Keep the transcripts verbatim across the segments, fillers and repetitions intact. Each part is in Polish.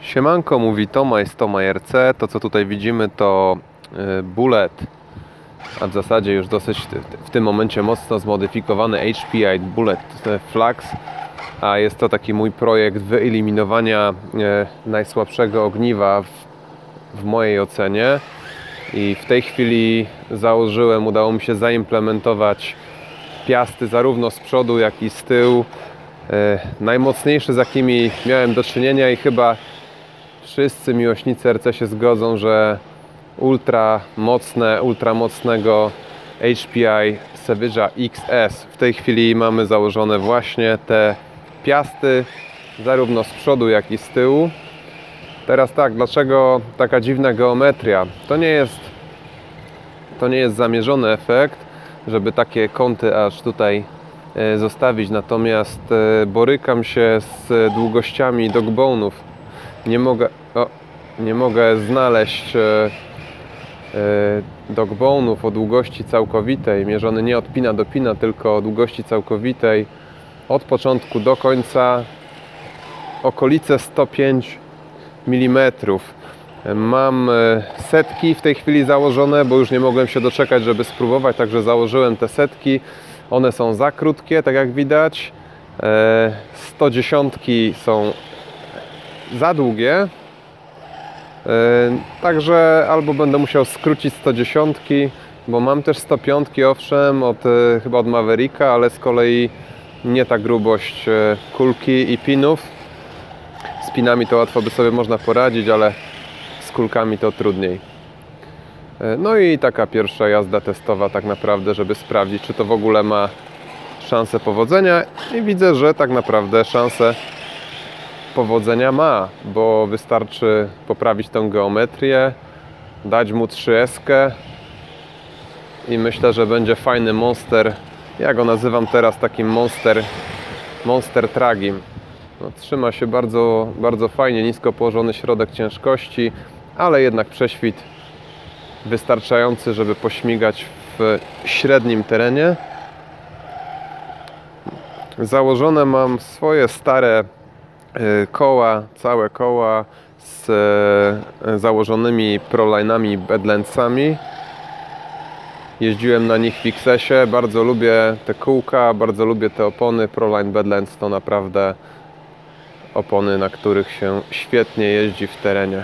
Siemanko, mówi Tomaj z Tomaj R C. To co tutaj widzimy to Bullet, a w zasadzie już dosyć w tym momencie mocno zmodyfikowany H P I Bullet Flux, a jest to taki mój projekt wyeliminowania najsłabszego ogniwa w, w mojej ocenie. I w tej chwili założyłem, udało mi się zaimplementować piasty zarówno z przodu, jak i z tyłu. Najmocniejsze, z jakimi miałem do czynienia, i chyba wszyscy miłośnicy R C się zgodzą, że ultra mocne, ultra mocnego H P I Savage'a X S. W tej chwili mamy założone właśnie te piasty zarówno z przodu, jak i z tyłu. Teraz tak, dlaczego taka dziwna geometria? To nie jest, to nie jest zamierzony efekt, żeby takie kąty aż tutaj zostawić, natomiast borykam się z długościami dogbone'ów. Nie mogę, o, nie mogę znaleźć e, e, dogbone'ów o długości całkowitej, mierzony nie od pina do pina, tylko o długości całkowitej od początku do końca, okolice sto pięć milimetrów. Mam setki w tej chwili założone, bo już nie mogłem się doczekać, żeby spróbować, także założyłem te setki. One są za krótkie, tak jak widać. sto dziesięć są za długie. Także albo będę musiał skrócić sto dziesięć, bo mam też sto pięć, owszem, od, chyba od Mavericka, ale z kolei nie ta grubość kulki i pinów. Z pinami to łatwo by sobie można poradzić, ale z kulkami to trudniej. No i taka pierwsza jazda testowa tak naprawdę, żeby sprawdzić, czy to w ogóle ma szansę powodzenia, i widzę, że tak naprawdę szansę powodzenia ma, bo wystarczy poprawić tę geometrię, dać mu trzy S i myślę, że będzie fajny monster. Ja go nazywam teraz takim monster monster tragim. No, trzyma się bardzo, bardzo fajnie, nisko położony środek ciężkości, ale jednak prześwit wystarczający, żeby pośmigać w średnim terenie. Założone mam swoje stare koła, całe koła z założonymi Proline'ami Badlandsami. Jeździłem na nich w X S ie, bardzo lubię te kółka, bardzo lubię te opony. Proline Badlands to naprawdę opony, na których się świetnie jeździ w terenie.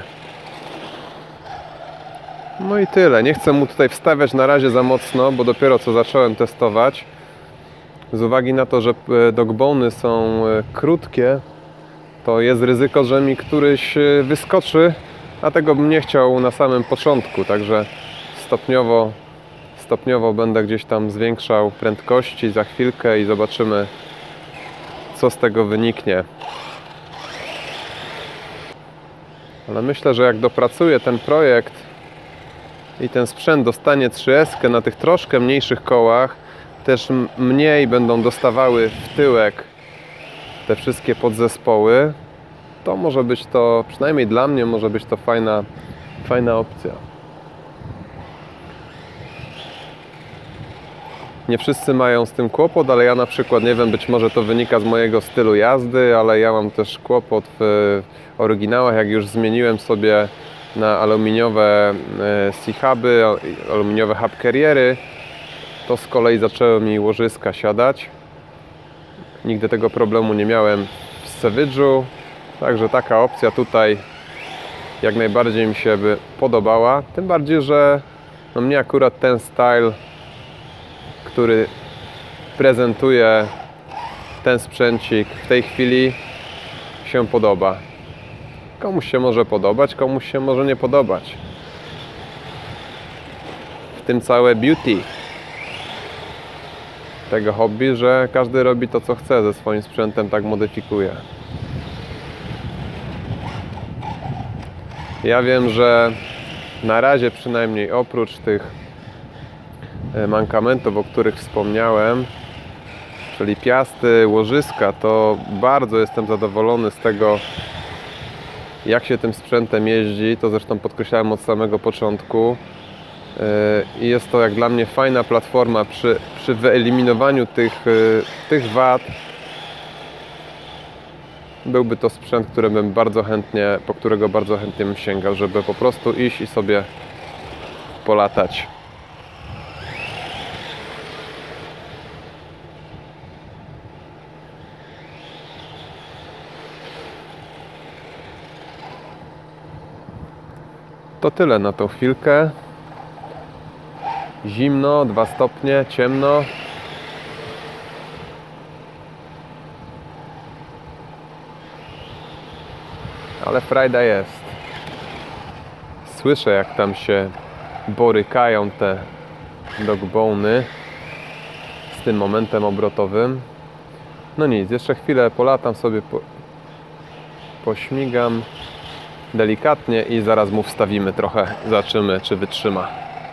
No i tyle. Nie chcę mu tutaj wstawiać na razie za mocno, bo dopiero co zacząłem testować. Z uwagi na to, że dogbone'y są krótkie, to jest ryzyko, że mi któryś wyskoczy, a tego bym nie chciał na samym początku. Także stopniowo, stopniowo będę gdzieś tam zwiększał prędkości za chwilkę i zobaczymy, co z tego wyniknie. Ale myślę, że jak dopracuję ten projekt i ten sprzęt dostanie trzy S na tych troszkę mniejszych kołach, też mniej będą dostawały w tyłek te wszystkie podzespoły, to może być to, przynajmniej dla mnie, może być to fajna, fajna opcja. Nie wszyscy mają z tym kłopot, ale ja na przykład, nie wiem, być może to wynika z mojego stylu jazdy, ale ja mam też kłopot w oryginałach. Jak już zmieniłem sobie na aluminiowe C-huby, aluminiowe hub carriery, to z kolei zaczęły mi łożyska siadać. Nigdy tego problemu nie miałem w Savage'u, także taka opcja tutaj jak najbardziej mi się by podobała. Tym bardziej, że no mnie akurat ten style, który prezentuje ten sprzęcik w tej chwili, się podoba. Komuś się może podobać, komuś się może nie podobać. W tym całe beauty tego hobby, że każdy robi to, co chce ze swoim sprzętem, tak modyfikuje. Ja wiem, że na razie przynajmniej oprócz tych mankamentów, o których wspomniałem, czyli piasty, łożyska, to bardzo jestem zadowolony z tego, jak się tym sprzętem jeździ. To zresztą podkreślałem od samego początku. I jest to jak dla mnie fajna platforma przy, przy wyeliminowaniu tych, tych wad. byłby to sprzęt, który bym bardzo chętnie, po którego bardzo chętnie bym sięgał, żeby po prostu iść i sobie polatać. To tyle na tą chwilkę. Zimno, dwa stopnie, ciemno. Ale frajda jest. Słyszę, jak tam się borykają te dogbony z tym momentem obrotowym. No nic, jeszcze chwilę polatam sobie, po, pośmigam delikatnie i zaraz mu wstawimy trochę, zobaczymy, czy wytrzyma.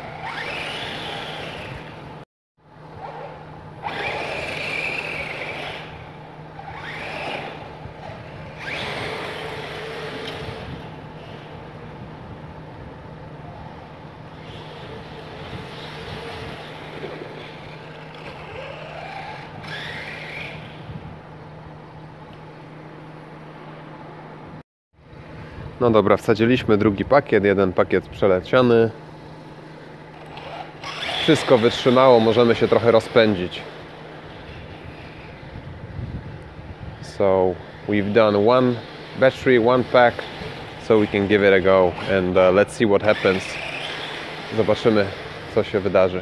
No dobra, wsadziliśmy drugi pakiet, jeden pakiet przeleciany. Wszystko wytrzymało, możemy się trochę rozpędzić. So we've done one battery, one pack, so we can give it a go and uh, let's see what happens. Zobaczymy, co się wydarzy.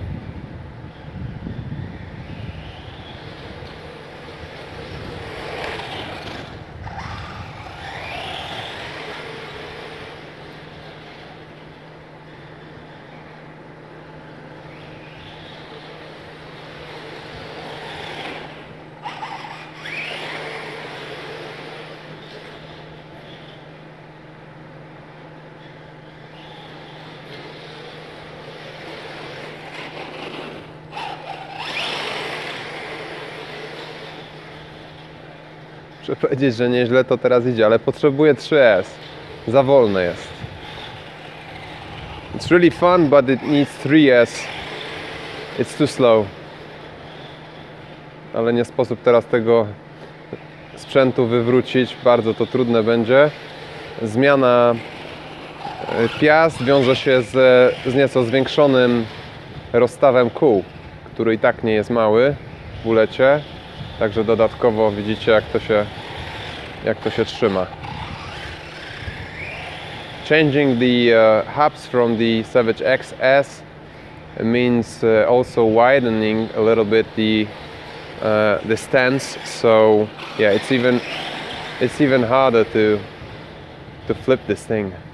Muszę powiedzieć, że nieźle to teraz idzie, ale potrzebuję trzy S. Za wolne jest. It's really fun, but it needs three S. It's too slow. Ale nie sposób teraz tego sprzętu wywrócić. Bardzo to trudne będzie. Zmiana piast wiąże się z, z nieco zwiększonym rozstawem kół, który i tak nie jest mały w bulecie. Także dodatkowo widzicie, jak to się, jak to się trzyma. Changing the uh, hubs from the Savage X S means uh, also widening a little bit the uh, the stance. So yeah, it's even it's even harder to to flip this thing.